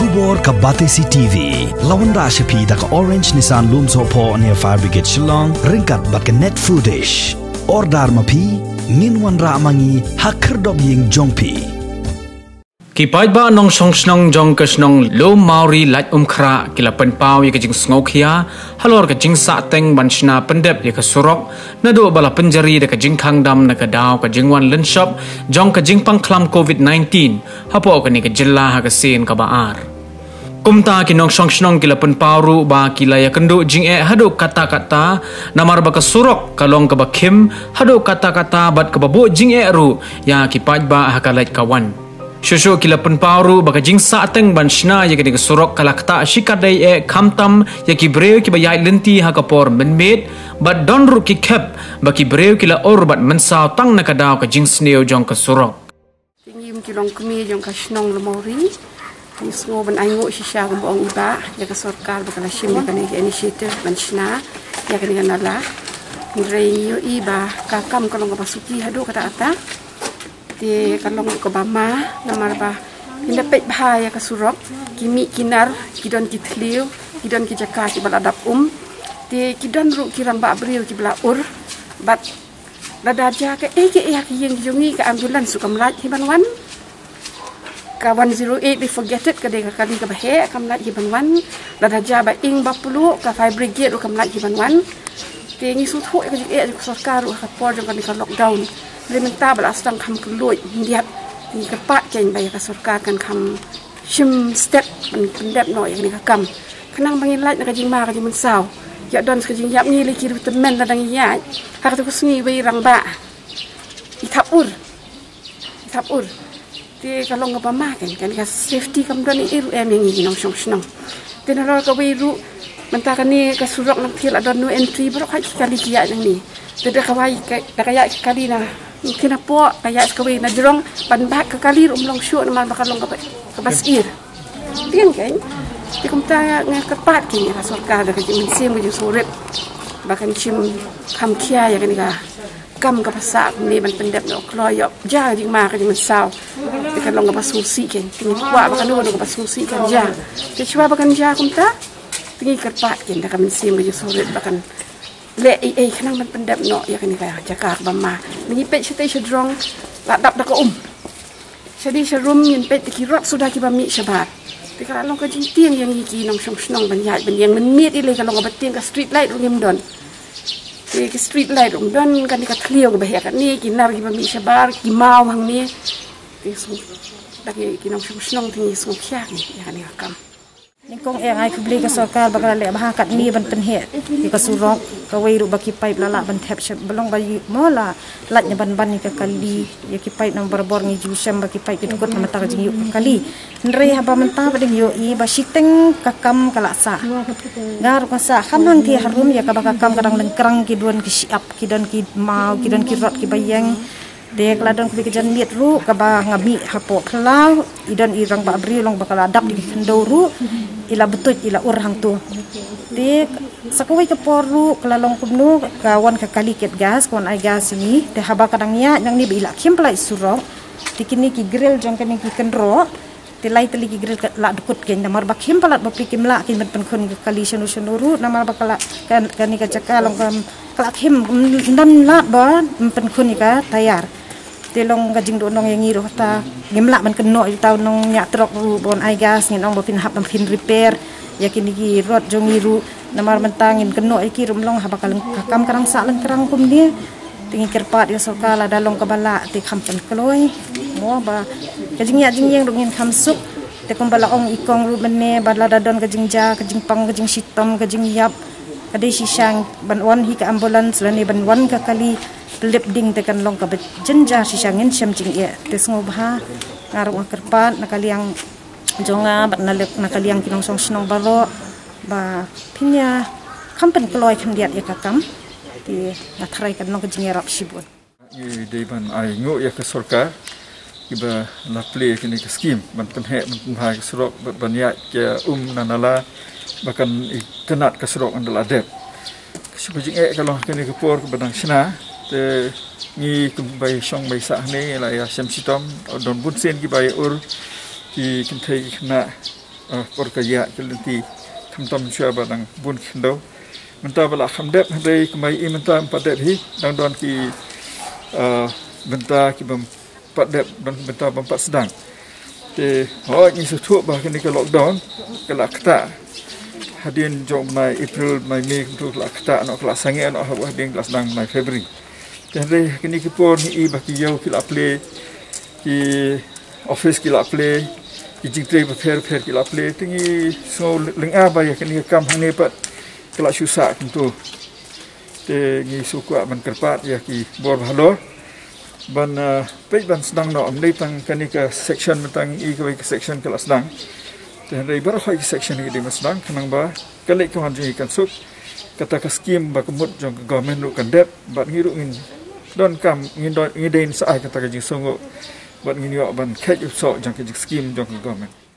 Tubor ka Batesi TV lawan ra shapi da ka Orange Nissan Lynshop po near Fire Brigade Shillong ringkat bat ka net foodish ordar mapi minwan ra mangi hakrdob ying jongpi Kipai ba nong song jong kasnong Lummawrie Laitumkhrah kila penpau ya kajing sngokhia halor kajing sateng banshna pendep ya ka Surok nado bala penjari da kajing khangdam na kadaw kajing wan Lynshop jong kajing pang Khlam COVID-19 hapo kani ka jilla ha kasin ka baar kumta kinong song kila penpau ru ba kila ya kendo jing hado kata-kata namar ba ka Surok kalong ka bakim hado kata-kata bat ka babo jing ru ya kipai ba hakalait kawan Shosho kila penpauru baka jing sateng banshna ya kini Surok kalakta shikadai kamtam ya ki breu ki bayai lenti ha kapor menmet bat donru ki kep baki breu kila or bat mensau tang nakadaw ka jing sneo jong ka Surok tingim kilong kemi jong ka snong Lummawrie ni smo ban aingo shisha ko bong iba ya ka sarkar baka lashim ya kani initiative banshna ya kani kanala nreyo iba ka kam kalong ka pasuki hado kata ata di kalong ko bama namar ba indapet bahaya ka Surok kimi kinar kidon kitliu kidon kijaka ki baladap di kidon ru kirang ba abril ki bla ur bat dadaja ke ya ki yeng jongi ka ambulans su kamlat hibanwan ka 108 they forget it ka de ka kali ka bahe kamlat hibanwan dadaja ba ing ba pulu ka fire brigade ru kamlat hibanwan di ngi su tho ka ji sarkar ru ka por jong ka lockdown Limenta belasang kam keluar lihat ni kepak jen bayar surkar kan kam shim step pendep no yang ni kam kenang bangilat nak jing mar jing mensau ya don sekejing yap ni leki temen ladang ya hak tu kusni bai rang ba itapur ti kalau ngapa ma kan ka safety kam don iru em ni nong song snong tenara ka bai ru mentakan ni ka Surok nak til adon no entry berok hak kali kia ni tidak kawai kayak kali na kena po kayak sekali na jerong panbak ke kali long shoot naman bakalong ke basir din kan di kumta nga kapat kini ka sarkar da kajing mensim kajing surip bakan chim kam kia ya kan ka kam ka pasak ni ban pendep no kloyop ja jing ma kajing mensau di kalong ka pasusi kan kini kwa bakan no ka pasusi kan ja di chwa bakan ja kumta tingi kapat kini da ka mensim kajing surip bakan le kenang man pendap no ya kani kaya jakar bama ni pet chete chedrong ladap da ka jadi serum yin pet kirap sudah ki bami shabat ti kala long ka jintiang yang iki nong snong ban yai ban yang menmiet ile ka long ka bating ka street light rum don ti ka street light rum don kan ka clear ka bahya kan ni kinar ki bami shabat ki mau hang ni ti su da ki nong snong ti su kya ni ya kani kam Ningkong ai kubli ka sarkar bakal le bahakat ni ban penhe ki ka Surok ka weiru baki pipe lala ban tap belong bagi mola latnya ban ni ka kali ya ki pipe nang barbor ni Jingshna baki pipe ki tukut mata ka jingu kali ndre haba menta bading yo I ba siteng ka kam kala sa ngar ka sa hamang ti harum ya ka bakam kadang Lyngkrang ki duan ki siap ki don ki mau ki don ki rot ki bayang dek ladon ku kejan miet ru ka ba ngabi hapo klau idon irang ba abri long bakal adap di kendoru ila betut ila urang tu dek sakoi ke poru kelalong kumnu kawan ka kali ket gas kon ai gas ni de haba kadangnya nang ni bila kim plai Surok dikini ki grill jong kan ki kenro tilai teli ki grill la dukut ken namar ba kim palat ba pikim la kin ben kon ka kali sunu namar bakal kan ni ka cakalong kam kala kim non la ba pen kon ni ka tayar telong gajing do nong yang iru ta gemla man keno tau nong nyak trok ru bon ai gas ngi nong bopin hap pin repair yakin iki rot jong iru namar mentangin keno iki rumlong ha bakal kakam karang sa Lyngkrang kum dia tingi kerpat ya sokala dalong kabala ti kampen kloi mo ba gajing ya jing yang dongin kamsuk te kumbala ong ikong ru menne badla dadon gajing ja gajing pang gajing sitom gajing yap ade sisang banwan hi ka ambulans lani banwan ka kali lip ding tekan long ka jenja sisangin syamjing ya tesngo bah ngarung kerpat nakaliang jonga bat nalek nakaliang kinong song snong baro ba pinya kampen kloi kan diat ya kakam ti natrai kan long kejing rap sibun i deban ai ngo ya ka sarkar iba la play kini ka scheme ban penhe ban ha ka Surok ban ya ke nanala bahkan kenat ka Surok andal adep sebujing kalau kini ke por ke badang sina te ngi kumbai song bai sa ne la ya sem sitom don bun sen ki bai ur ki kinthai na perkaya kelenti tam syaba dang bun khindo menta bala khamdep hande kemai menta padep hi dang don ki benta ki bam padep dan benta bam pat sedang te ho ni su thu ba kini ke lockdown ke la kta hadin jom mai April mai Mei tu la kta no kelas sange no hadin kelas sedang mai February hande kini ki pon i ba ki yo ki la play ki office ki la play ki jingtre ba fer ki la play tingi so lenga ba ya kini kam hane pat kelas susah tu te ni su kwa man kerpat ya ki bor halor ban pej ban sedang no amdei tang kanika section tang i ka section kelas sedang te hande bar khoi section ni di sedang kanang ba kale ko han ji kan suk kata ka scheme ba kemut jong government ru kan dep bat ngi ru ngin don kam ngin don ngi den sa kata ka ji songo bat ngi yo ban khej so jong ka scheme jong government